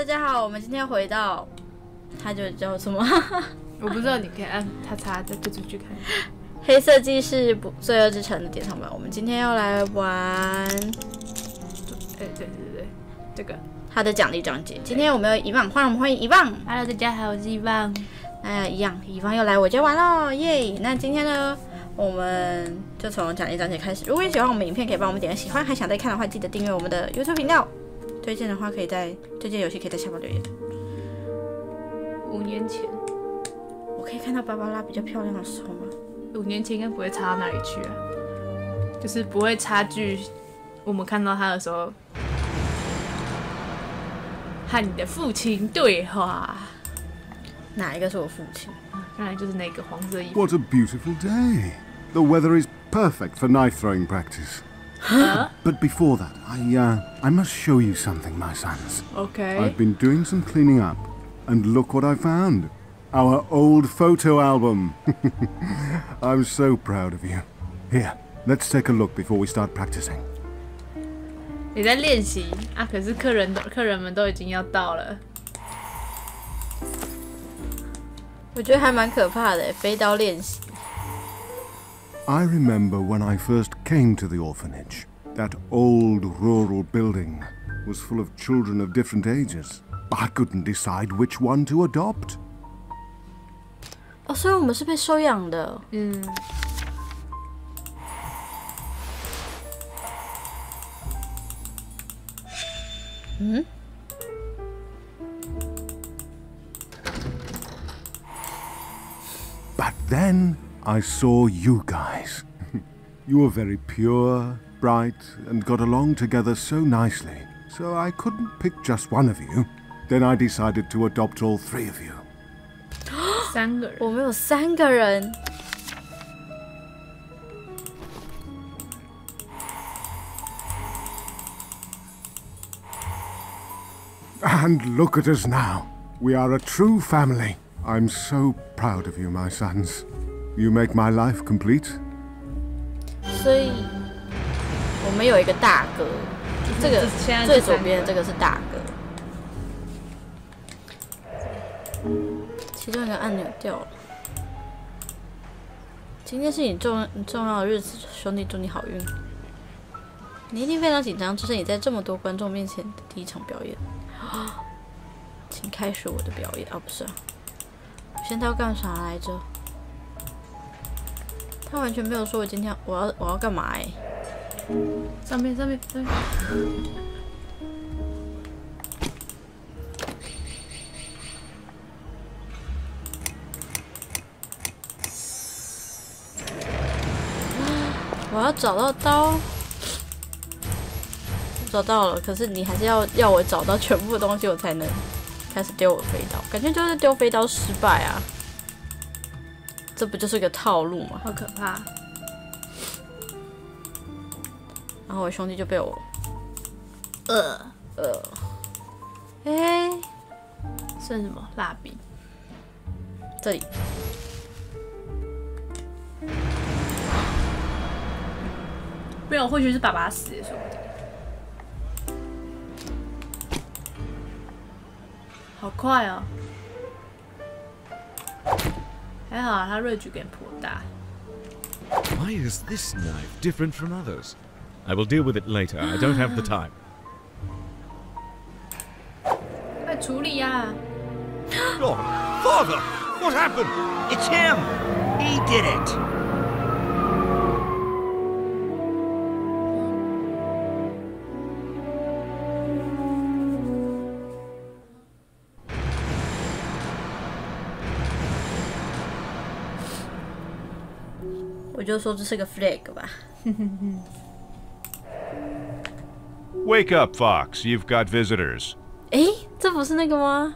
大家好，我们今天回到，它就叫什么？ 我不知道，你可以按叉叉再退出去看。 黑色记事罪恶之城的典藏版。我们今天要来玩， 对，这个它的奖励章节。今天我们有遗忘，让我们欢迎遗忘。 Hello， 大家好，我是遗忘。 一样，遗忘又来我家玩了，耶！那今天呢，我们就从奖励章节开始。如果你喜欢我们影片，可以帮我们点个喜欢，还想再看的话，记得订阅我们的 YouTube 频道。推荐的话，可以在推荐游戏可以在下方留言。 5年前， 我可以看到芭芭拉比较漂亮的时候吗 ？5年前应该不会差到哪里去啊，就是不会差距。我们看到他的时候，和你的父亲对话。 哪一个是我父亲？ 看来就是那个黄色衣服。 What a beautiful day! The weather is perfect for knife throwing practice. But before that, I must show you something, my sons. Okay. I've been doing some cleaning up, and look what I found. Our old photo album. I'm so proud of you. Here, let's take a look before we start practicing. 你在练习啊？可是客人们都已经要到了。 我觉得还蛮可怕的，飞刀练习。 I remember when I first came to the orphanage. That old rural building was full of children of different ages. I couldn't decide which one to adopt. 哦，所以我们是被收养的。 But then I saw you guys. You were very pure, bright, and got along together so nicely. So I couldn't pick just one of you. Then I decided to adopt all 3 of you. 3个人， 我们有3个人。 And look at us now. We are a true family. I'm so proud of you, my sons. You make my life complete. 所以我们有一个大哥，这个最左边的这个是大哥。其中一个按钮掉了。今天是你重要的日子，兄弟，祝你好运。你一定非常紧张，这是你在这么多观众面前的第一场表演。请开始我的表演。哦，不是啊，我现在要干啥来着？他完全没有说我今天我要干嘛欸。 上面。 我要找到刀，找到了。可是你还是要我找到全部的东西，我才能开始丢我的飞刀。感觉就是丢飞刀失败啊！这不就是个套路吗？ 好可怕！ 然后我兄弟就被我， 剩什么？蜡笔。 这里。 没有，或许是爸爸死的，说不定。好快哦！还好啊，他锐举给颇大。 Why is this knife different from others? I will deal with it later. I don't have the time. 快处理呀 Oh, Father! What happened? It's him! He did it! "我就说这是个 flag 吧。 Wake up, Fox. You've got visitors. 这不是那个吗？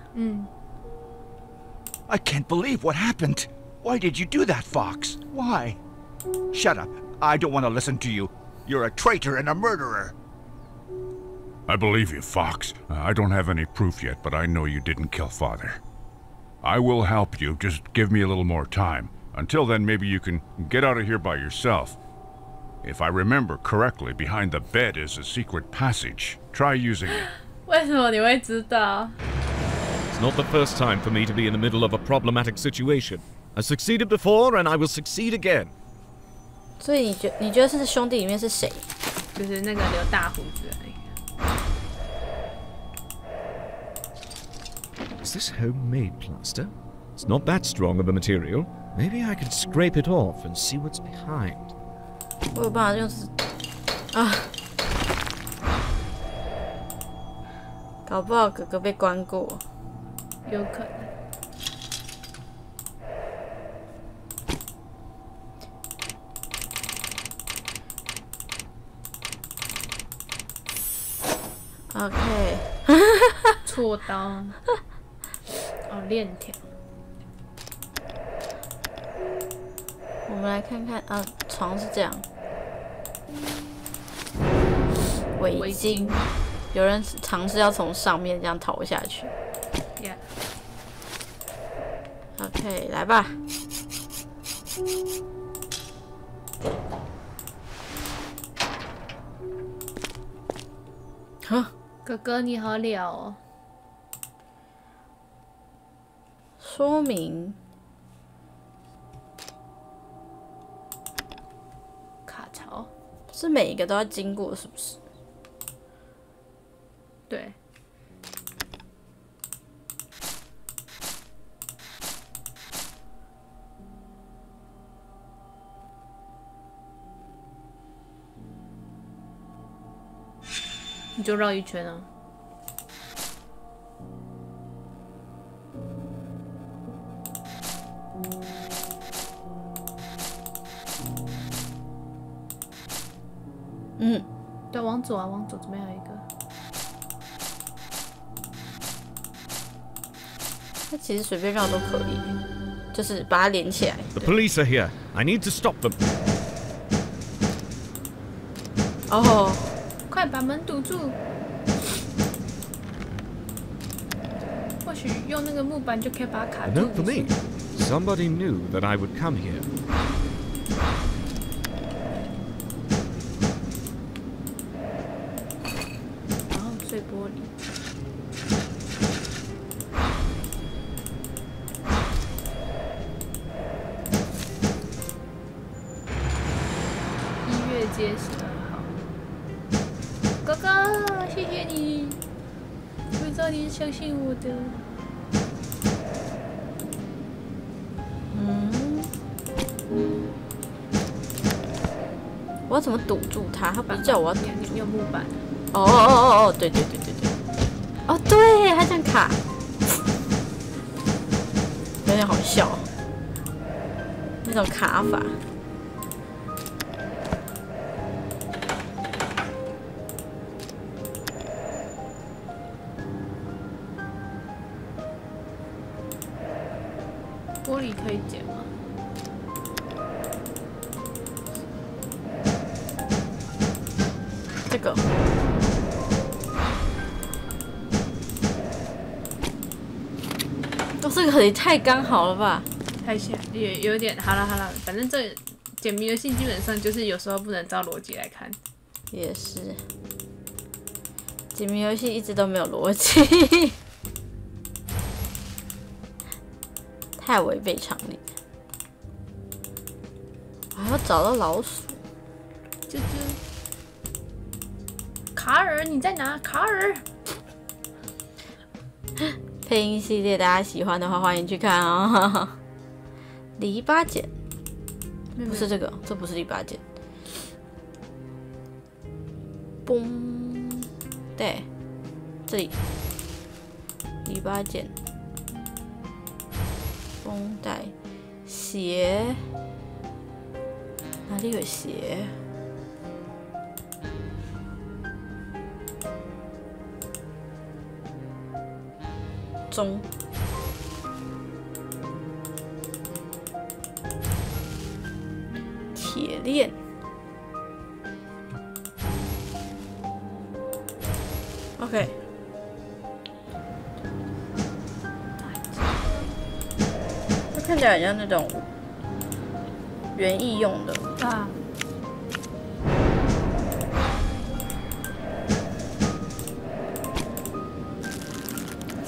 I can't believe what happened. Why did you do that, Fox? Why? Shut up. I don't want to listen to you. You're a traitor and a murderer. I believe you, Fox. I don't have any proof yet, but I know you didn't kill Father. I will help you. Just give me a little more time. Until then, maybe you can get out of here by yourself. If I remember correctly, behind the bed is a secret passage. Try using it. 为什么你会知道？ It's not the first time for me to be in the middle of a problematic situation. I succeeded before, and I will succeed again. 所以你觉得是兄弟里面是谁？ 就是那个留大胡子的那个。 Is this homemade plaster? It's not that strong of a material. Maybe I could scrape it off and see what's behind. 我有办法用啊，搞不好哥哥被关过。 有可能。 OK， 锉刀。哦，链条。 我们来看看啊，床是这样，围巾，有人尝试要从上面这样逃下去。 Yeah. OK， 来吧。呵， 哥哥你好了哦。 说明卡槽。 是每一个都要经过，是不是？ 对。你就绕一圈啊。 嗯， 对，往左啊，往左，这边还有一个。 那其实随便绕都可以，就是把它连起来。 The police are here. I need to stop them. 哦， 快把门堵住！或许用那个木板就可以把它卡 A 住。 note for me. Somebody knew that I would come here. 然后碎玻璃。1月街12号。哥哥，谢谢你，我知道你是相信我的。 我要怎么堵住它？他不是叫我要堵你有木板。 哦，对，哦对，他这样卡，有点好笑，那种卡法。 玻璃可以剪吗？ 这个，哦，这个也太刚好了吧！ 太像，也有点。好了，反正这解谜游戏基本上就是有时候不能照逻辑来看。 也是，解谜游戏一直都没有逻辑，太违背常理。我还要找到老鼠。 啾啾，卡尔你在哪？卡尔。 配音系列大家喜欢的话，欢迎去看哦。篱笆剪，不是这个，这不是篱笆剪。嘣，对，这里篱笆剪，绷带，鞋，哪里有鞋？钟，铁链，OK， 这看起来很像那种园艺用的啊。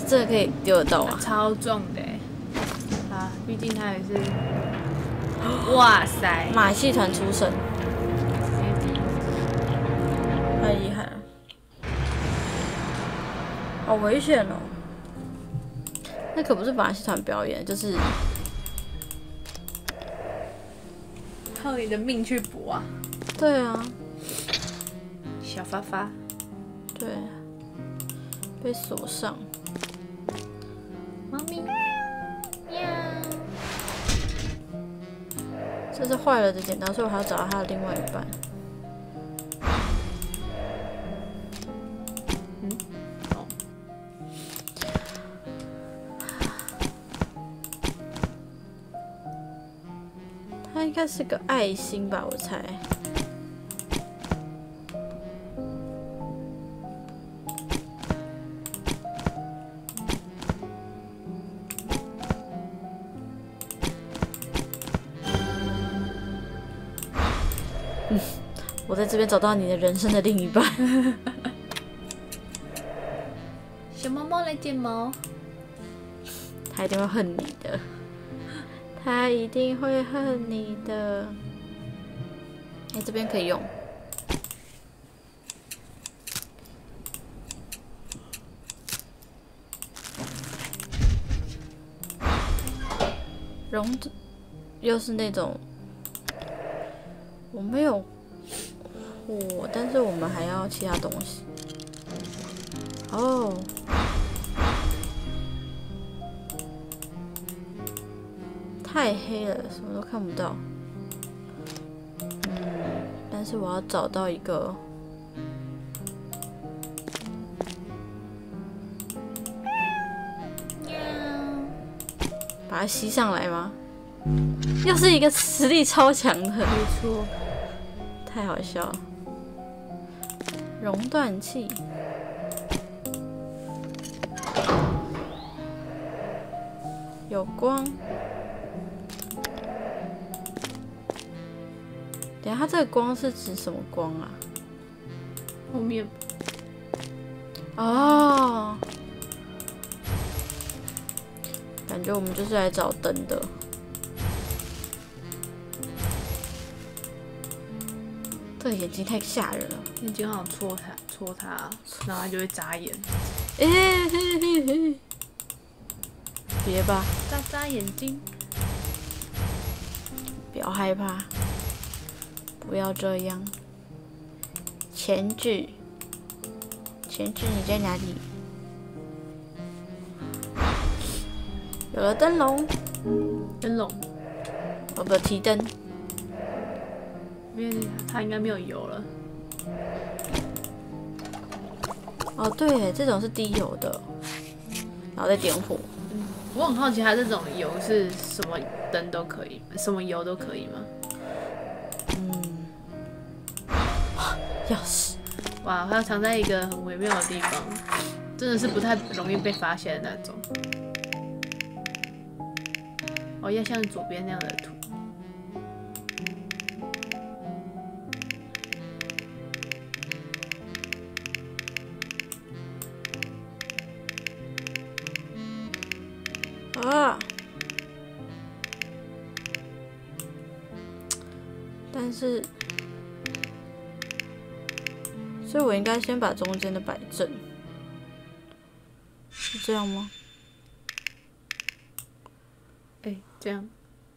真的可以丢得到他啊！ 超重的啊，毕竟他也是，哇塞， 马戏团出身， 直接第一， 太厉害了，好危险哦！那可不是马戏团表演，就是靠你的命去搏啊， 对啊， 小发发， 对，被锁上。 猫咪，喵， 这是坏了的剪刀，所以我还要找到它的另外一半。 哦， 它应该是个爱心吧，我猜。我在这边找到你的人生的另一半。 小猫猫来剪毛， 他一定会恨你的，他一定会恨你的。哎，这边可以用。绒又是那种我没有火，但是我们还要其他东西。哦。太黑了，什么都看不到。但是我要找到一个，把它吸上来吗？又是一个实力超强的， 没错， 太好笑了。熔断器，有光。等一下，它这个光是指什么光啊？ 后面哦，感觉我们就是来找灯的。这个眼睛太吓人了。 眼睛好像戳它，然后它就会眨眼， 别吧， 眨眼睛。 不要害怕，不要这样。前置，前置你在哪里？有了灯笼， 灯笼， 哦不，提灯。 因为它应该没有油了。 哦，对耶，这种是低油的，然后再点火。 我很好奇，它这种油是什么灯都可以，什么油都可以吗？ 钥匙， 哇，它藏在一个很微妙的地方，真的是不太容易被发现的那种。哦，要像左边那样的图。 啊！但是，所以我应该先把中间的摆正，是这样吗？ 哎，这样。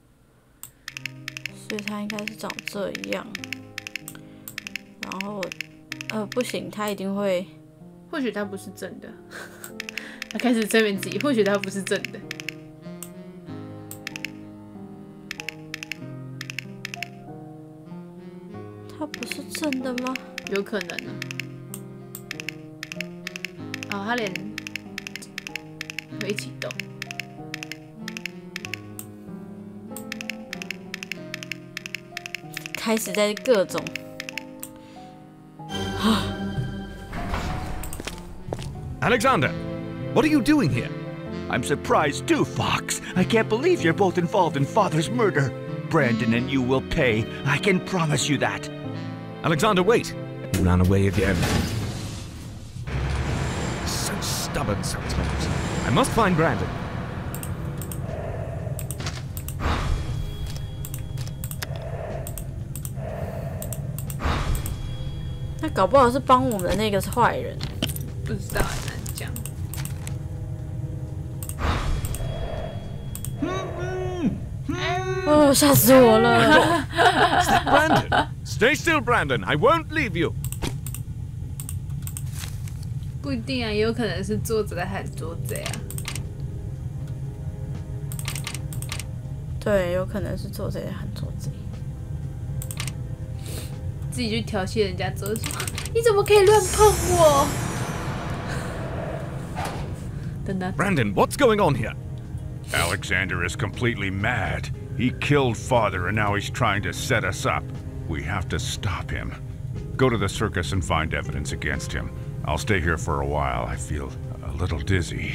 所以它应该是长这样。然后，不行，它一定会。 或许它不是正的。他开始催眠自己，或许它不是正的。 它不是正的吗？ 有可能呢。啊，它连会一起动。 开始在各种 Alexander, what are you doing here? I'm surprised too, Fox. I can't believe you're both involved in Father's murder. Brandon and you will pay. I can promise you that. Alexander, wait! You ran away again. So stubborn sometimes. I must find Brandon. 那搞不好是帮我们的那个是坏人。 不知道，很难讲。 哦，吓死我了！ Is that Brandon? Stay still, Brandon. I won't leave you. 不一定啊，也有可能是作者在喊捉贼啊。 对，有可能是做贼喊做贼。 自己去调戏人家之后说：“你怎么可以乱碰我？”等他 Brandon, what's going on here? Alexander is completely mad. He killed Father and now he's trying to set us up. We have to stop him. Go to the circus and find evidence against him. I'll stay here for a while. I feel a little dizzy.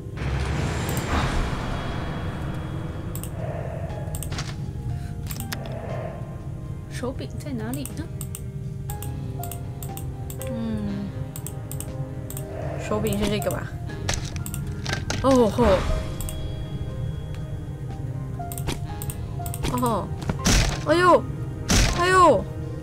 手柄在哪里呢？ 手柄是这个吧？哦吼！哦，哎呦，哎呦！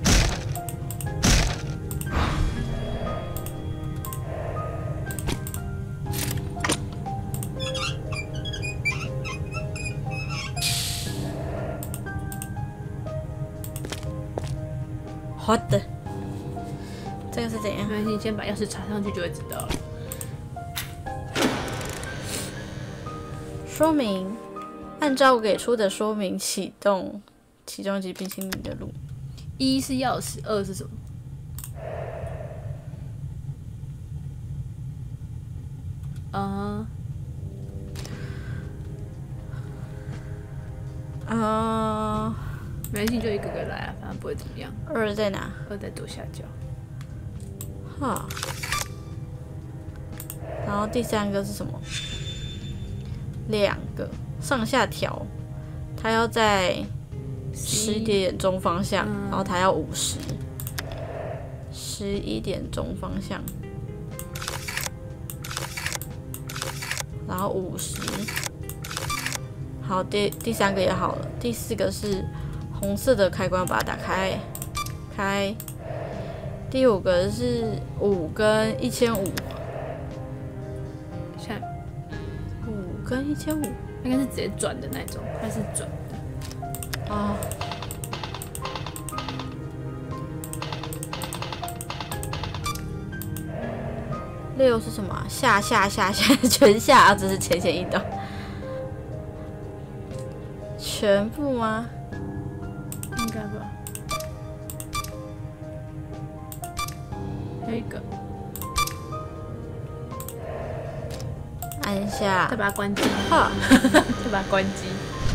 好的，这个是怎样？ 没关系，你先把钥匙插上去就会知道了。 说明：按照给出的说明启动起重机冰淇淋的路。 一是钥匙，二是什么？没关系，就一个个来啊，反正不会怎么样。 二在哪？ 二在左下角。 哈。然后第三个是什么？两个上下调，它要在10点钟方向，然后它要50。11点钟方向，然后50。好，第三个也好了，第四个是红色的开关，把它打开，开。第五个是5跟1500，5跟1500， 应该是直接转的那种，它是转的。 哦。6是什么啊？下，全下啊！只是浅显易懂。全部吗？ 应该吧。还有一个， 按下， 再把它关机。 哈， 再把它关机。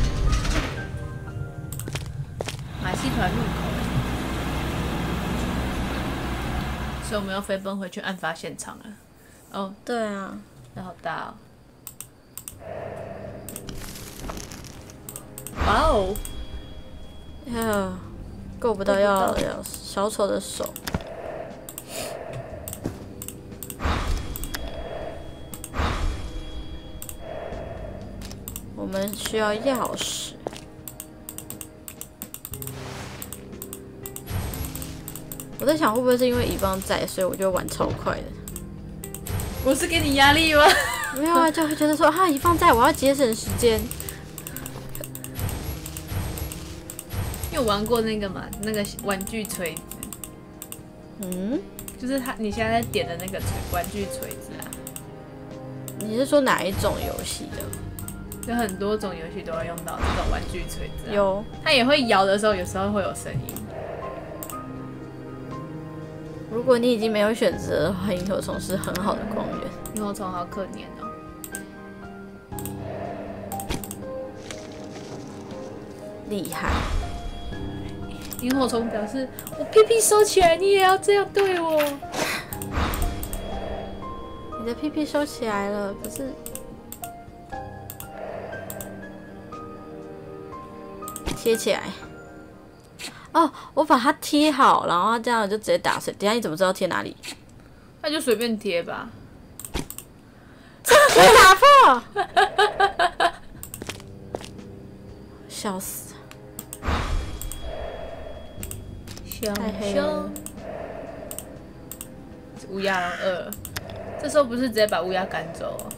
马戏团入口。所以我们要飞奔回去案发现场了。哦， 对啊， 这好大哦！哇哦！ 呀，够不到钥匙，小丑的手。我们需要钥匙。我在想，会不会是因为乙方在，所以我就玩超快的。 我是给你压力吗？ 没有啊，就会觉得说，哈，乙方在，我要节省时间。 因为我玩过那个嘛，那个玩具锤子。 嗯， 就是你现在在点的那个玩具锤子啊。 你是说哪一种游戏的？ 有很多种游戏都要用到这种玩具锤子、啊。 有， 它也会摇的时候，有时候会有声音。 如果你已经没有选择的话，萤火虫是很好的光源。 萤火虫好可怜哦。 厉害！ 萤火虫表示：“我屁屁收起来，你也要这样对我。” 你的屁屁收起来了，可是贴起来。哦，我把它贴好，然后它这样就直接打碎。等一下你怎么知道贴哪里？ 那就随便贴吧。 这个可以打破靠！笑死！ 小太黑了熊，乌鸦2，这时候不是直接把乌鸦赶走哦？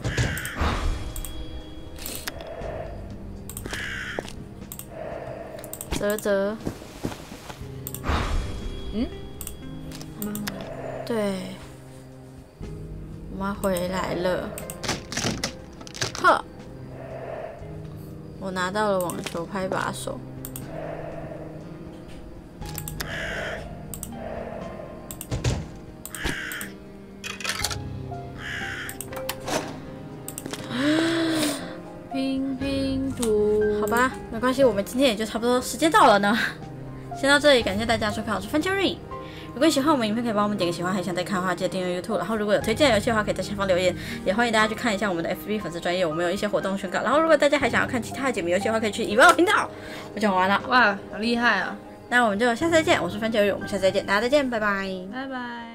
啧。 嗯？ 对，我妈回来了。呵，我拿到了网球拍把手。 拼图， 好吧，没关系，我们今天也就差不多时间到了呢。先到这里，感谢大家收看，我是番茄瑞。如果喜欢我们影片，可以帮我们点个喜欢，还想再看的话，记得订阅 YouTube。然后如果有推荐的游戏的话，可以在下方留言，也欢迎大家去看一下我们的 FB 粉丝专页，我们有一些活动宣告。然后如果大家还想要看其他的解谜游戏的话，可以去以外频道。我讲完了， 哇，好厉害啊！ 那我们就下次再见，我是番茄瑞，我们下次再见，大家再见，拜拜。 拜拜。